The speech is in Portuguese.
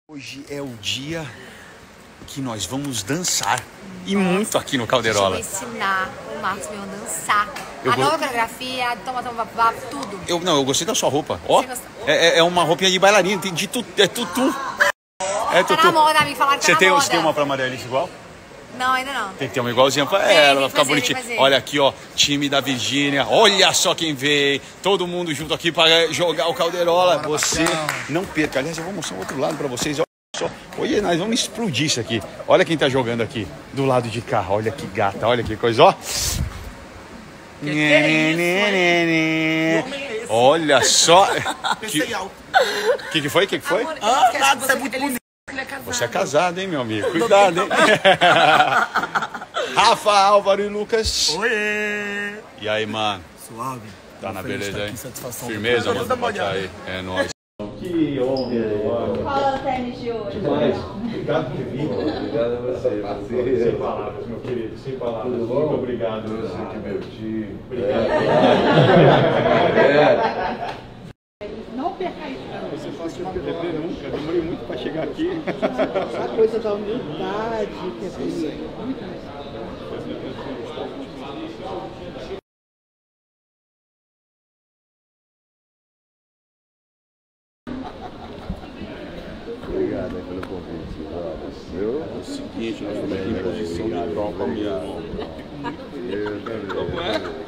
Hoje é o dia que nós vamos dançar e muito aqui no Calderola. Eu vou ensinar o Marcos Mion a dançar. Eu A nova coreografia, toma, tudo. Eu gostei da sua roupa. Ó, é uma roupinha de bailarina, tem de tutu. É tutu. É tutu. Tá na moda, amigo, falaram que tá na moda. Você tem uma pra Marielle igual? Não, ainda não. Tem que ter uma igualzinha pra ela, vai ficar bonitinha. Olha aqui, ó, time da Virgínia. Olha só quem veio. Todo mundo junto aqui para jogar o Calderola. Você não perca. Aliás, eu vou mostrar o outro lado pra vocês. Olha só. Olha, nós vamos explodir isso aqui. Olha quem tá jogando aqui do lado de cá. Olha que gata, olha que coisa, ó. Olha só. Que foi? Que foi? Nada, você é muito bonito. Você é casado, hein, meu amigo? Cuidado, hein? Rafa, Álvaro e Lucas. Oiê! E aí, mano? Suave. Tá na beleza aí? Satisfação. Firmeza, mano? Pode aí. É nóis. Que honra. Qual é o tênis de hoje? Obrigado por vir. Obrigado a você. Sem palavras, meu querido. Sem palavras. Muito obrigado. Eu se divertir. Obrigado. Não perca isso. Você faz o PDP nunca. Demorei muito pra chegar aqui. A coisa da humildade, que é muito Obrigado pelo convite. É o seguinte, nós estamos aqui em posição de troca, minha. Eu também.